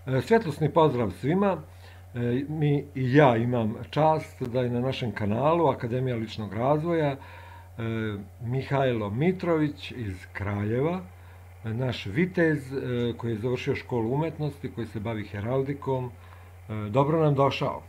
Svjetlosni pozdrav svima. Mi i ja imam čast da je na našem kanalu Akademija ličnog razvoja Mihajlo Mitrović iz Kraljeva, naš vitez koji je završio školu umetnosti, koji se bavi heraldikom. Dobro nam došao.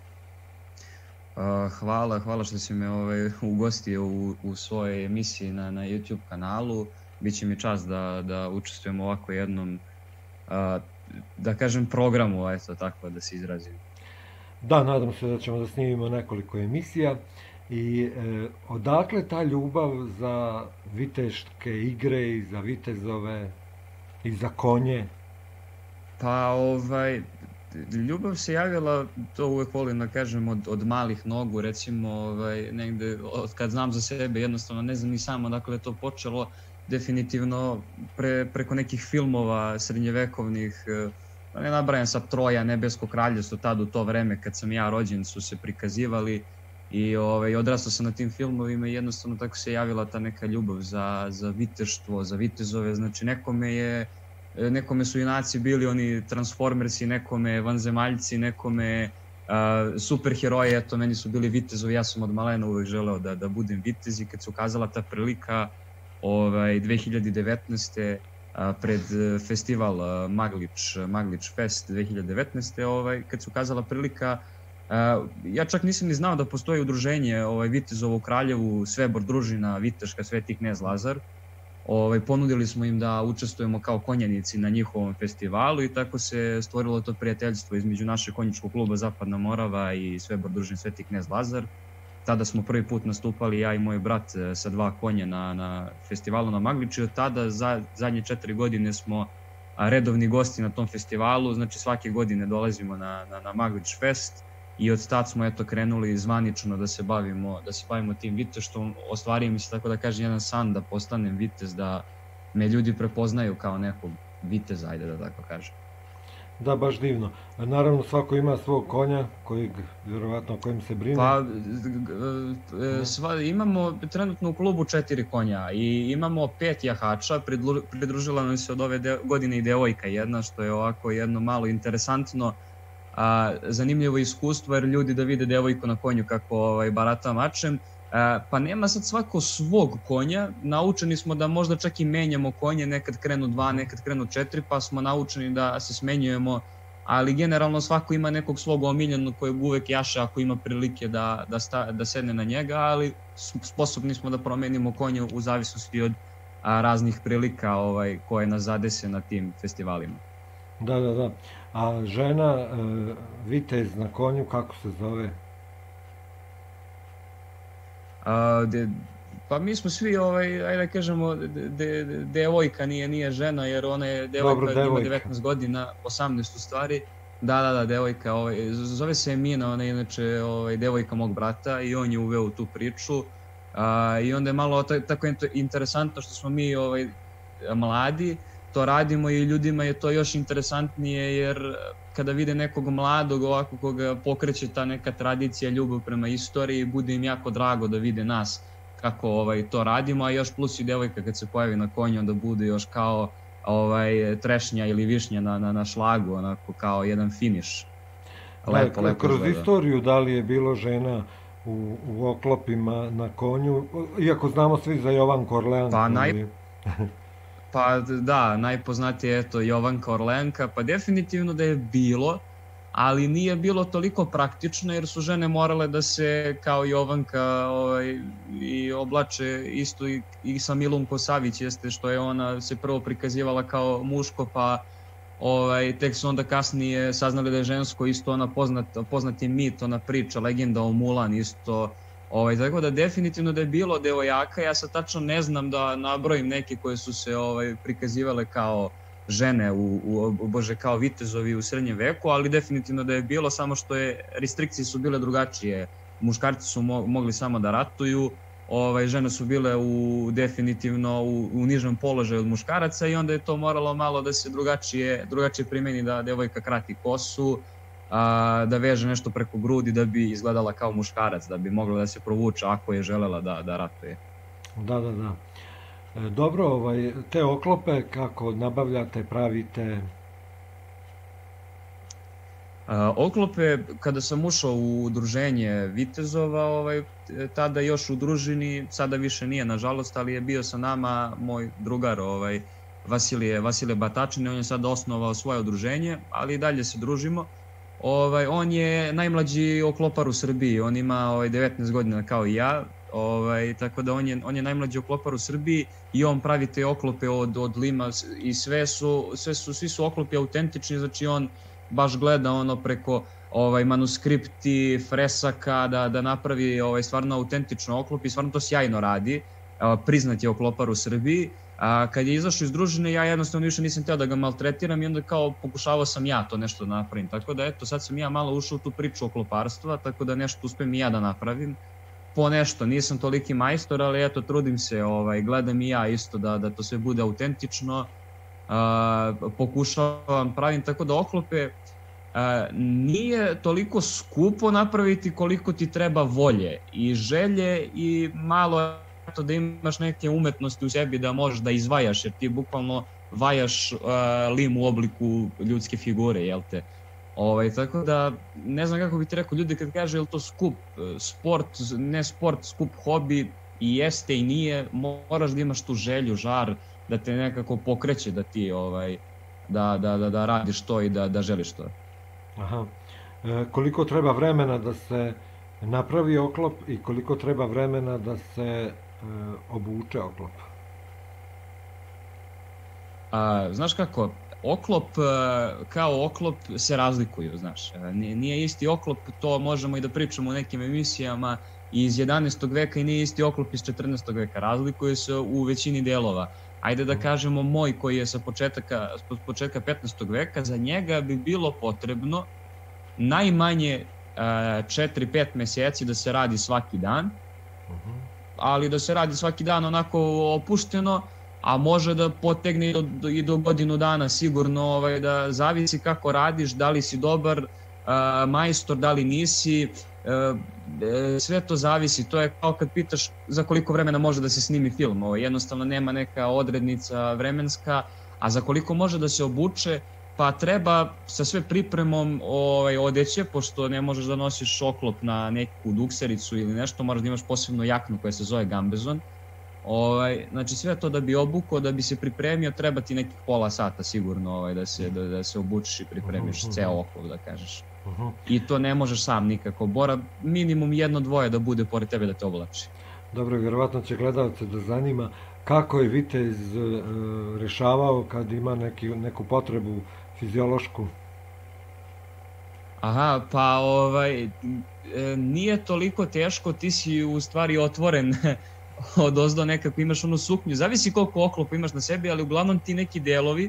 Hvala što si me ugostio u svojoj emisiji na YouTube kanalu. Biće mi čast da učestvujem u ovako jednom, da kažem, programu, eto tako da se izrazim. Da, nadam se da ćemo da snimimo nekoliko emisija. I odakle ta ljubav za viteške igre i za vitezove i za konje? Pa, ljubav se javila, to uvek volim da kažem, od malih nogu, recimo, negde, od kad znam za sebe, jednostavno ne znam ni samo dakle je to počelo, definitivno preko nekih filmova srednjevekovnih, ne nabrajam sad Troja, Nebesko kraljevstvo, tad u to vreme kad sam ja rođen su se prikazivali i odrastao sam na tim filmovima i jednostavno tako se javila ta neka ljubav za viteštvo, za vitezove, znači nekome su junaci bili oni transformersi, nekome vanzemaljci, nekome superheroji, eto meni su bili vitezovi, ja sam od malena uvek želeo da budem vitez i kad se ukazala ta prilika 2019. Pred festival Maglič Fest 2019. Kad se ukazala prilika, ja čak nisam ni znao da postoji udruženje vitezovo u Kraljevu, Svebor družina viteška Sveti knez Lazar. Ponudili smo im da učestvujemo kao konjanici na njihovom festivalu i tako se stvorilo to prijateljstvo između našeg konjičkog kluba Zapadna Morava i Svebor družine Sveti knez Lazar. Tada smo prvi put nastupali, ja i moj brat, sa 2 konja na festivalu na Magliču i od tada zadnje 4 godine smo redovni gosti na tom festivalu, znači svake godine dolazimo na Maglič Fest i od tad smo eto krenuli zvanično da se bavimo tim viteštvom. Ostvario mi se, tako da kažem, jedan san da postanem vitez, da me ljudi prepoznaju kao nekog viteza, ajde da tako kažem. Da, baš divno. Naravno, svako ima svog konja, vjerovatno o kojem se brine. Pa, imamo trenutno u klubu 4 konja i imamo 5 jahača, pridružila nam se od ove godine i devojka jedna, što je ovako jedno malo interesantno, zanimljivo iskustvo, jer ljudi da vide devojku na konju kako barata mačem. Pa nema sad svako svog konja, naučeni smo da možda čak i menjamo konje, nekad krenu 2, nekad krenu 4, pa smo naučeni da se smenjujemo, ali generalno svako ima nekog svog omiljenog kojeg uvek jaša ako ima prilike da sedne na njega, ali sposobni smo da promenimo konje u zavisnosti od raznih prilika koje nas zadese na tim festivalima. Da. A žena, vitez na konju, kako se zove? Pa mi smo svi, ajde da kažemo, devojka nije žena, jer ona je devojka, ima 19 godina, 18 u stvari. Da, devojka, zove se Emina, ona je inače devojka mog brata i on je uveo u tu priču. I onda je malo tako interesantno što smo mi mladi, to radimo i ljudima je to još interesantnije, jer kada vide nekog mladog ovako koga pokreće ta neka tradicija, ljubav prema istoriji, bude im jako drago da vide nas kako to radimo, a još plus i devojka kad se pojavi na konju onda bude još kao trešnja ili višnja na šlagu, onako kao jedan finiš. Lepo kroz istoriju da li je bilo žena u oklopima na konju, iako znamo svi za Jovanku Orleansku. Pa da, najpoznatije je to Jovanka Orleanka, pa definitivno da je bilo, ali nije bilo toliko praktično jer su žene morale da se kao Jovanka i oblače isto i sa Milunko Savić, jeste što je ona se prvo prikazivala kao muško, pa tek su onda kasnije saznali da je žensko, isto ona poznati mit, ona priča, legenda o Mulan isto. Tako da definitivno da je bilo devojaka, ja sad tačno ne znam da nabrojim neke koje su se prikazivale kao žene, kao vitezovi u srednjem veku, ali definitivno da je bilo, samo što restrikcije su bile drugačije. Muškarci su mogli samo da ratuju, žene su bile definitivno u nižem položaju od muškaraca i onda je to moralo malo da se drugačije primeni, da devojka krati kosu, da veže nešto preko grudi da bi izgledala kao muškarac, da bi mogla da se provuče ako je želela da ratuje. Da. Dobro, te oklope kako nabavljate, pravite? Oklope, kada sam ušao u udruženje Vitezova, tada još u družini, sada više nije nažalost, ali je bio sa nama moj drugar Vasilije Batačin, on je sad osnovao svoje udruženje, ali i dalje se družimo. On je najmlađi oklopar u Srbiji, on ima 19 godina kao i ja, tako da on je najmlađi oklopar u Srbiji i on pravi te oklope od lima i svi su oklopi autentični, znači on baš gleda preko manuskripti, fresaka da napravi stvarno autentično oklop i stvarno to sjajno radi, priznat je oklopar u Srbiji. Kad je izašao iz družine, ja jednostavno više nisam hteo da ga maltretiram i onda kao pokušavao sam ja to nešto da napravim. Tako da eto, sad sam ja malo ušao u tu priču okloparstva, tako da nešto uspem i ja da napravim. Po nešto, nisam toliki majstor, ali eto, trudim se, gledam i ja isto da to sve bude autentično. Pokušavam, pravim, tako da oklope nije toliko skupo napraviti koliko ti treba volje i želje i malo da imaš neke umetnosti u sebi da možeš da izvajaš, jer ti bukvalno vajaš lim u obliku ljudske figure, jel te? Tako da, ne znam kako bi ti rekao, ljudi kad kaže je li to skup sport, ne sport, skup hobi, i jeste i nije, moraš da imaš tu želju, žar, da te nekako pokreće da ti da radiš to i da želiš to. Aha. Koliko treba vremena da se napravi oklop i koliko treba vremena da se obuče oklop? Znaš kako, oklop kao oklop se razlikuju, znaš. Nije isti oklop, to možemo i da pričamo u nekim emisijama iz 11. veka i nije isti oklop iz 14. veka. Razlikuju se u većini delova. Ajde da kažemo moj koji je sa početka 15. veka, za njega bi bilo potrebno najmanje 4-5 meseci da se radi svaki dan, ali da se radi svaki dan onako opušteno, a može da potegne i do godinu dana sigurno, da zavisi kako radiš, da li si dobar majstor, da li nisi, sve to zavisi. To je kao kad pitaš za koliko vremena može da se snimi film, jednostavno nema neka odrednica vremenska, a za koliko može da se obuče, pa treba sa sve pripremom odeće, pošto ne možeš da nosiš oklop na neku duksericu ili nešto, moraš da imaš posebno jaknu koja se zove gambezon. Znači sve to da bi obukao, da bi se pripremio, treba ti nekih pola sata sigurno da se obučiš i pripremiš ceo oklop, da kažeš. I to ne možeš sam nikako, mora minimum 1-2 da bude pored tebe da te oblači. Dobro, vjerovatno će gledalce da zanima kako je vitez rešavao kad ima neku potrebu fiziološku. Aha, pa nije toliko teško, ti si u stvari otvoren odozdo nekako, imaš onu suknju, zavisi koliko oklopa imaš na sebi, ali uglavnom ti neki delovi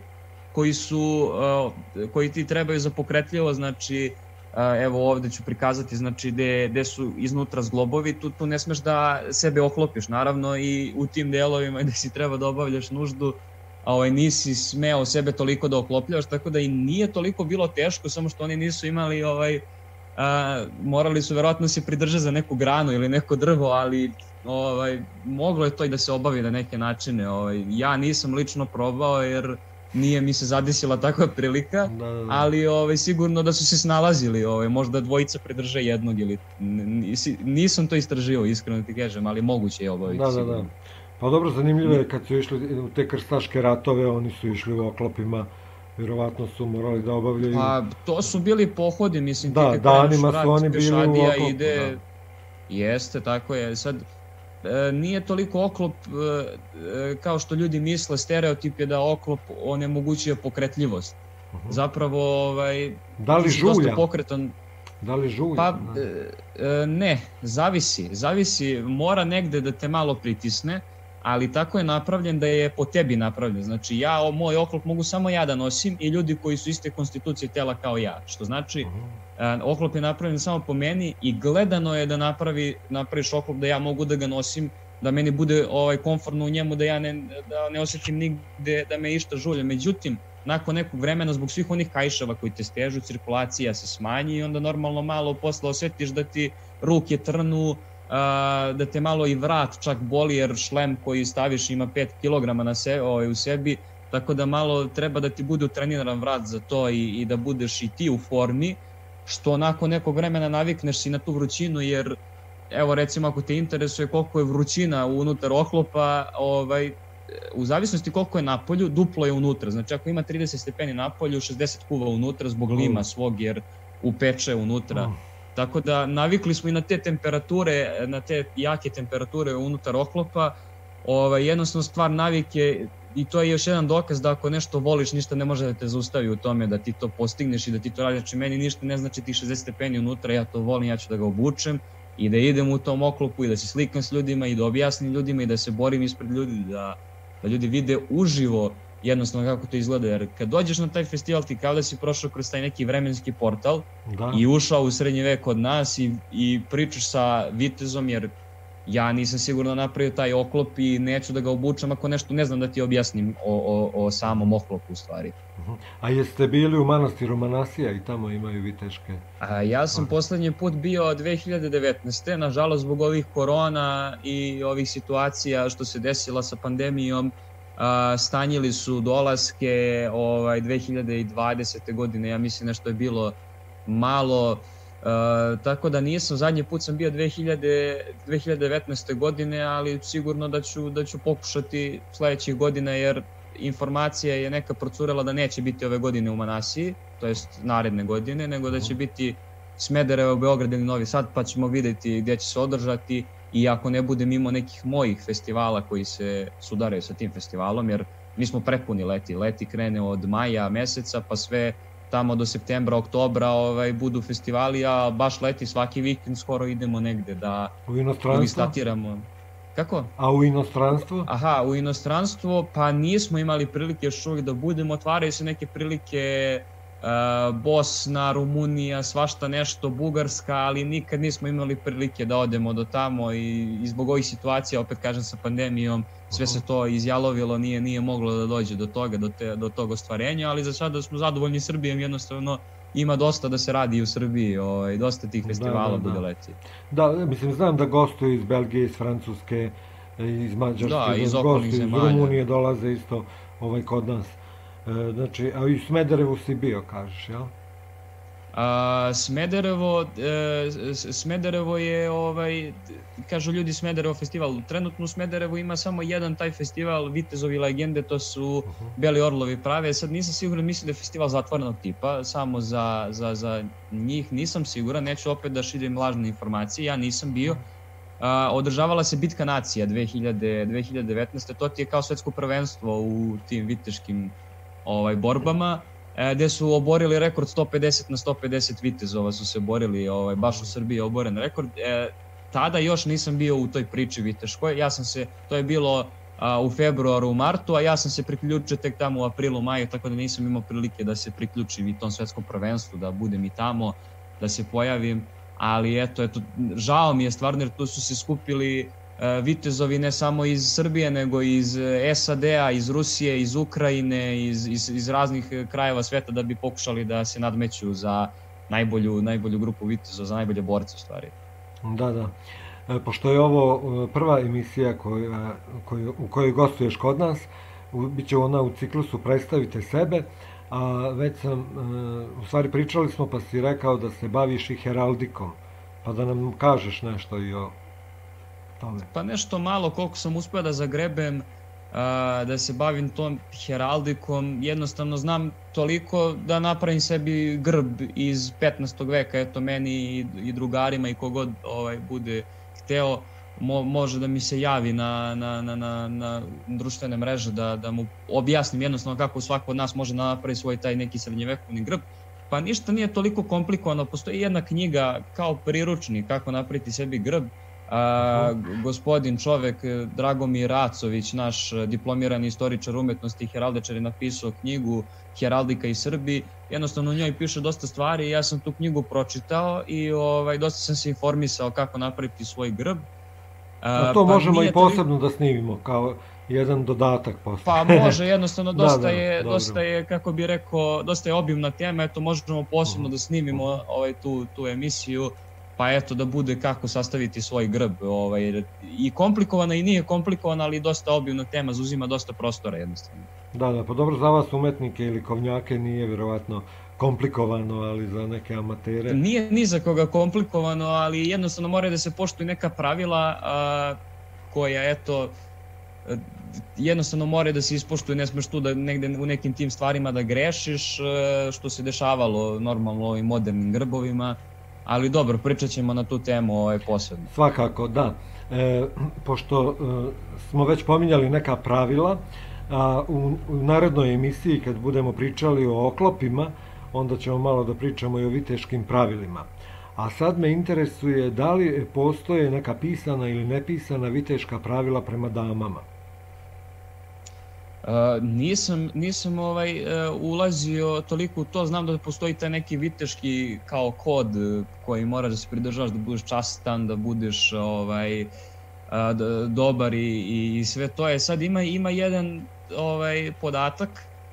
koji ti trebaju za pokretljivo, znači evo ovde ću prikazati, znači gde su iznutra zglobovi, tu ne smeš da sebe oklopiš, naravno, i u tim delovima gde si treba da obavljaš nuždu, nisi smeo sebe toliko da oklopljavaš, tako da i nije toliko bilo teško, samo što oni nisu imali, morali su verovatno se pridržati za neku granu ili neko drvo, ali moglo je to i da se obavi na neke načine. Ja nisam lično probao jer nije mi se zadesila takva prilika, ali sigurno da su se snalazili, možda dvojica pridrže jednog ili nisam to istraživao, iskreno ti kažem, ali moguće je obaviti sigurno. Da. Pa dobro, zanimljivo je kad su išli u te krstaške ratove, oni su išli u oklopima, vjerovatno su morali da obavljaju... Pa to su bili pohodi, mislim, da, danima su oni bili u oklopu. Jeste, tako je. Sad, nije toliko oklop kao što ljudi misle, stereotip je da oklop onemogućuje pokretljivost. Zapravo, da li žulja? Dosta pokretan. Da li žulja? Pa, ne, zavisi, mora negde da te malo pritisne, ali tako je napravljen da je po tebi napravljen. Znači, moj oklop mogu samo ja da nosim i ljudi koji su iste konstitucije tela kao ja, što znači oklop je napravljen samo po meni i gledano je da napraviš oklop da ja mogu da ga nosim, da meni bude komfortno u njemu, da ja ne osjetim nigde da me išta žulja. Međutim, nakon nekog vremena, zbog svih onih kaiševa koji te stežu, cirkulacija se smanji i onda normalno malo posle osjetiš da ti ruke trnu, da te malo i vrat čak boli, jer šlem koji staviš ima 5 kg u sebi, tako da malo treba da ti bude utreniran vrat za to i da budeš i ti u formi. što nakon nekog vremena navikneš si na tu vrućinu, jer evo recimo ako te interesuje koliko je vrućina unutar oklopa, u zavisnosti koliko je napolju, duplo je unutra. Znači ako ima 30 stepeni napolju, 60 kuva unutra zbog lima svog jer upeče unutra. Tako da navikli smo i na te temperature, na te jake temperature unutar oklopa. Jednostavno stvar navike i to je još jedan dokaz da ako nešto voliš, ništa ne može da te zaustavi u tome da ti to postigneš i da ti to radiš. Znači meni ništa ne znači ti 60 stepeni unutra, ja to volim, ja ću da ga obučem i da idem u tom oklopu i da se slikam s ljudima i da objasnim ljudima i da se borim ispred ljudi, da ljudi vide uživo jednostavno kako to izgleda, jer kad dođeš na taj festival ti kao da si prošao kroz taj neki vremenski portal i ušao u srednji vek kod nas i pričaš sa vitezom, jer ja nisam sigurno napravio taj oklop i neću da ga obučem ako nešto ne znam da ti objasnim o samom oklopu u stvari. A jeste bili u manastiru Manasija i tamo imaju viteške? Ja sam poslednji put bio 2019. Nažalost zbog ovih korona i ovih situacija što se desila sa pandemijom, stanjili su dolaske 2020. godine, ja mislim nešto je bilo malo, tako da nisam, zadnji put sam bio 2019. godine, ali sigurno da ću pokušati sledećih godina, jer informacija je neka procurela da neće biti ove godine u Manasiji, to jest naredne godine, nego da će biti Smederevo, Beograd ili Novi Sad, pa ćemo videti gdje će se održati i ako ne bude mimo nekih mojih festivala koji se sudaraju sa tim festivalom, jer mi smo prepuni leti. Leti krene od maja meseca pa sve tamo do septembra, oktobra budu festivali, a baš leti svaki vikend skoro idemo negde da statiramo. Kako? A u inostranstvo? Aha, u inostranstvo pa nismo imali prilike još uvijek da budemo, otvaraju se neke prilike, Bosna, Rumunija, svašta nešto, Bugarska, ali nikad nismo imali prilike da odemo do tamo i zbog ovih situacija, opet kažem sa pandemijom, sve se to izjalovilo, nije moglo da dođe do toga, do tog ostvarenja, ali za sada smo zadovoljni Srbijom, jednostavno ima dosta da se radi u Srbiji, dosta tih festivala bude leti. Da, mislim, znam da gostuju iz Belgije, iz Francuske, iz Mađarske, iz okolnih zemalja. Iz Rumunije dolaze isto kod nas. Znači, a i u Smederevu si bio, kažeš, jel? Smederevo je, kažu ljudi Smederevo festival. Trenutno u Smederevu ima samo jedan taj festival, Vitezovi legende, to su Beli orlovi prave. Sad nisam siguran, mislim da je festival zatvorenog tipa, samo za njih nisam siguran, neću opet da širim lažne informacije, ja nisam bio. Održavala se Bitka nacija 2019. To ti je kao svetsko prvenstvo u tim viteškim borbama, gde su oborili rekord 150 na 150 vitezova su se borili, baš u Srbiji je oboren rekord. Tada još nisam bio u toj priči viteškoj, to je bilo u februaru, u martu, a ja sam se priključio tek tamo u aprilu, maju, tako da nisam imao prilike da se priključim i tom svetskom prvenstvu, da budem i tamo, da se pojavim, ali eto, žao mi je stvarno jer tu su se skupili vitezovi ne samo iz Srbije, nego iz SAD-a, iz Rusije, iz Ukrajine, iz raznih krajeva sveta da bi pokušali da se nadmeću za najbolju grupu vitezova, za najbolje borce u stvari. Da. Pošto je ovo prva emisija u kojoj gostuješ kod nas, bit će ona u ciklusu Predstavite sebe, a već sam, u stvari pričali smo pa si rekao da se baviš i heraldikom, pa da nam kažeš nešto i o tome. Pa nešto malo koliko sam uspio da zagrebem, da se bavim tom heraldikom, jednostavno znam toliko da napravim sebi grb iz 15. veka, eto meni i drugarima i kogod bude hteo, može da mi se javi na društvene mreže da mu objasnim jednostavno kako svako od nas može da napravi svoj taj neki srednjevekovni grb. Pa ništa nije toliko komplikovano, postoji jedna knjiga kao priručnik kako napraviti sebi grb. Gospodin čovek Dragomir Racović, naš diplomirani istoričar umetnosti i heraldičar, je napisao knjigu Heraldika i Srbi. Jednostavno u njoj piše dosta stvari i ja sam tu knjigu pročitao i dosta sam se informisao kako napraviti svoj grb. A to možemo i posebno da snimimo kao jedan dodatak posle. Pa može, jednostavno dosta je, kako bi rekao, dosta je obimna tema, eto možemo posebno da snimimo tu emisiju, pa eto da bude kako sastaviti svoj grb. I komplikovana i nije komplikovana, ali dosta obimna tema, zauzima dosta prostora jednostavno. Da, pa dobro, za vas umetnike ili kovnjake nije vjerovatno komplikovano, ali za neke amatere. Nije ni za koga komplikovano, ali jednostavno mora da se poštuju neka pravila koja, eto, jednostavno mora da se ispoštuju, ne smeš tu da negde u nekim tim stvarima da grešiš, što se dešavalo normalno ovim modernim grbovima, ali dobro, pričat ćemo na tu temu posebno. Svakako, da. Pošto smo već pominjali neka pravila, u narednoj emisiji kad budemo pričali o oklopima, onda ćemo malo da pričamo i o viteškim pravilima. A sad me interesuje da li postoje neka pisana ili nepisana viteška pravila prema damama? Nisam ulazio toliko u to, znam da postoji taj neki viteški kao kod koji moraš da se pridržavaš, da budeš častan, da budeš dobar i sve to je. Sad ima jedan podatak,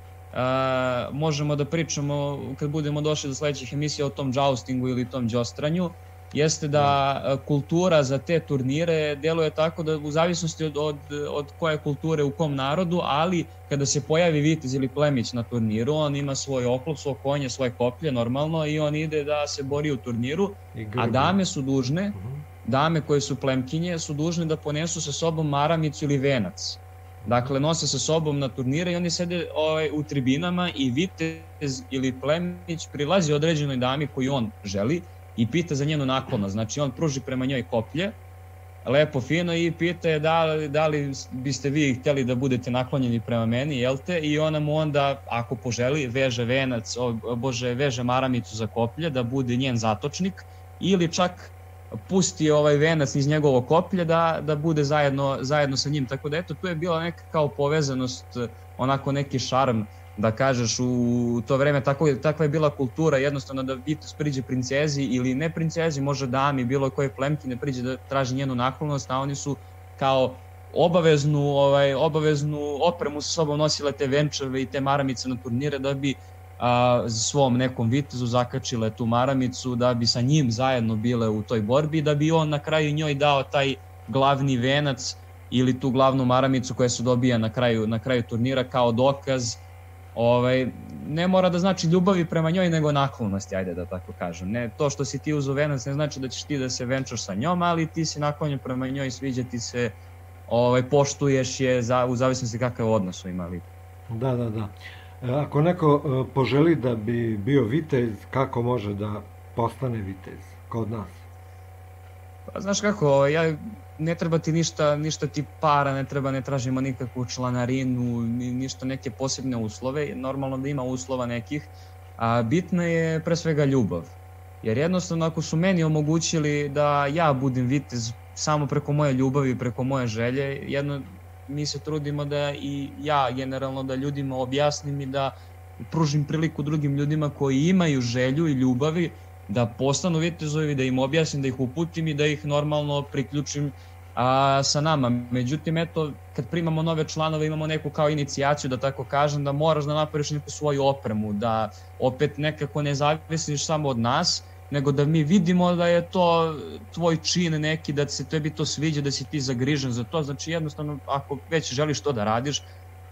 možemo da pričamo kad budemo došli do sledećih emisija o tom joustingu ili tom đostranju, jeste da kultura za te turnire deluje tako da u zavisnosti od koje kulture u kom narodu, ali kada se pojavi vitez ili plemić na turniru, on ima svoj oklop, svoj konje, svoje koplje normalno i on ide da se bori u turniru, a dame su dužne, dame koje su plemkinje su dužne da ponesu sa sobom maramicu ili venac. Dakle, nose sa sobom na turnire i oni sede u tribinama i vitez ili plemić prilazi određenoj dami koju on želi i pita za njenu naklonost. Znači, on pruži prema njoj koplje, lepo, fino, i pita je da li biste vi htjeli da budete naklonjeni prema meni, jel te? I ona mu onda, ako poželi, veže venac, veže maramicu za koplje, da bude njen zatočnik, ili čak pusti venac iz njegovog koplje da bude zajedno sa njim. Tako da, eto, tu je bila neka kao povezanost, onako neki šarm, da kažeš, u to vreme takva je bila kultura, jednostavno da vitez priđe princezi ili ne princezi, može dami, bilo koje plemkine priđe da traži njenu naklonost, a oni su kao obaveznu opremu sa sobom nosile te venčeve i te maramice na turnire da bi svom nekom vitezu zakačile tu maramicu, da bi sa njim zajedno bile u toj borbi, da bi on na kraju njoj dao taj glavni venac ili tu glavnu maramicu koja se dobija na kraju turnira kao dokaz. Ne mora da znači ljubavi prema njoj, nego naklonosti, ajde da tako kažem. Ne, to što si ti uzu venac ne znači da ćeš ti da se venčaš sa njom, ali ti si naklonjen prema njoj, sviđa ti se, poštuješ je u zavisnosti kakav odnos su imali. Da. Ako neko poželi da bi bio vitez, kako može da postane vitez kod nas? Pa, znaš kako, ne treba ti ništa ti para, ne tražimo nikakvu članarinu, ništa, neke posebne uslove, normalno da ima uslova nekih, a bitna je pre svega ljubav. Jer jednostavno ako su meni omogućili da ja budem vitez samo preko moje ljubavi, preko moje želje, mi se trudimo da i ja generalno da ljudima objasnim i da pružim priliku drugim ljudima koji imaju želju i ljubavi da postanu vitezovi, da im objasnim, da ih uputim i da ih normalno priključim sa nama. Međutim, eto, kad primamo nove članove, imamo neku kao inicijaciju, da tako kažem, da moraš da napraviš neku svoju opremu, da opet nekako ne zavisiš samo od nas, nego da mi vidimo da je to tvoj čin neki, da se tebi to sviđa, da si ti zagrižen za to. Znači, jednostavno, ako već želiš to da radiš,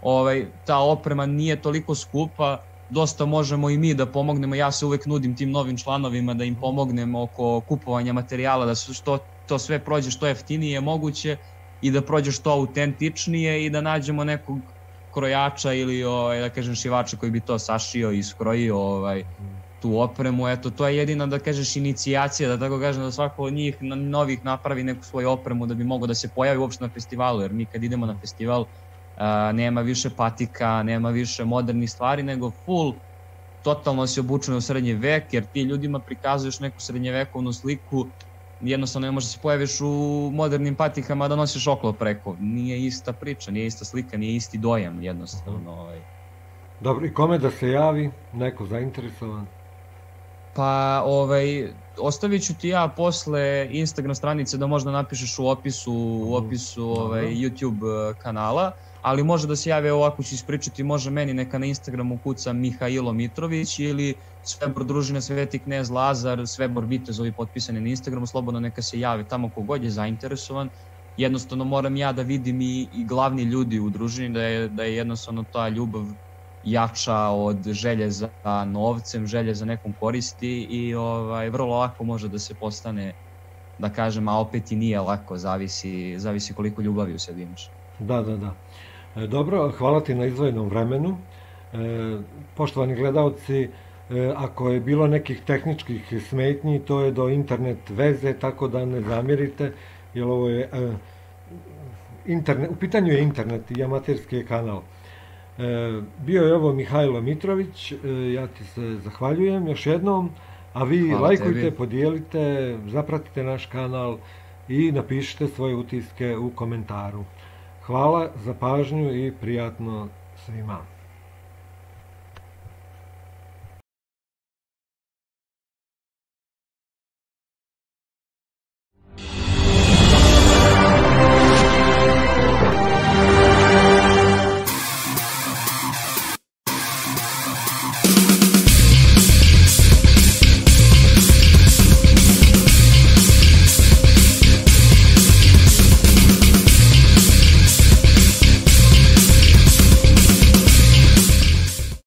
ta oprema nije toliko skupa, dosta možemo i mi da pomognemo. Ja se uvek nudim tim novim članovima da im pomognem oko kupovanja materijala, da to sve prođe što jeftinije moguće i da prođe što autentičnije i da nađemo nekog krojača ili da kažem šivača koji bi to sašio i skrojio tu opremu. Eto, to je jedina, da kažeš, inicijacija, da tako kažem, da svako od njih novih napravi neku svoju opremu da bi mogao da se pojavi uopšte na festivalu, jer mi kad idemo na festival nema više patika, nema više modernih stvari, nego totalno si obučen u srednji vek, jer ti ljudima prikazuješ neku srednjevekovnu sliku, jednostavno ne možeš da se pojaviš u modernim patikama da nosiš oklop preko. Nije ista priča, nije ista slika, nije isti dojam, jednostavno. Dobro, i kome da se javi, neko zainteresovan? Pa, ostavit ću ti ja posle Instagram stranice da možda napišeš u opisu YouTube kanala, ali može da se jave, ovako ću ispričati, može meni neka na Instagramu kuca Mihailo Mitrović ili Svebor družine Sveti knez Lazar, Svebor vitezovi potpisani na Instagramu, slobodno neka se jave tamo kogod je zainteresovan. Jednostavno moram ja da vidim i glavni ljudi u družini, da je jednostavno ta ljubav jača od želje za novcem, želje za nekom koristi i vrlo lako može da se postane, da kažem, a opet i nije lako, zavisi koliko ljubavi u sebi imaš. Da. Dobro, hvala ti na izdvojenom vremenu. Poštovani gledalci, ako je bilo nekih tehničkih smetnji, to je do internet veze, tako da ne zamjerite, jer ovo je u pitanju je internet i amaterski kanal. Bio je ovo Mihajlo Mitrović, ja ti se zahvaljujem još jednom, a vi Hvala lajkujte, tebi. podijelite, zapratite naš kanal i napišite svoje utiske u komentaru. Hvala za pažnju i prijatno svima.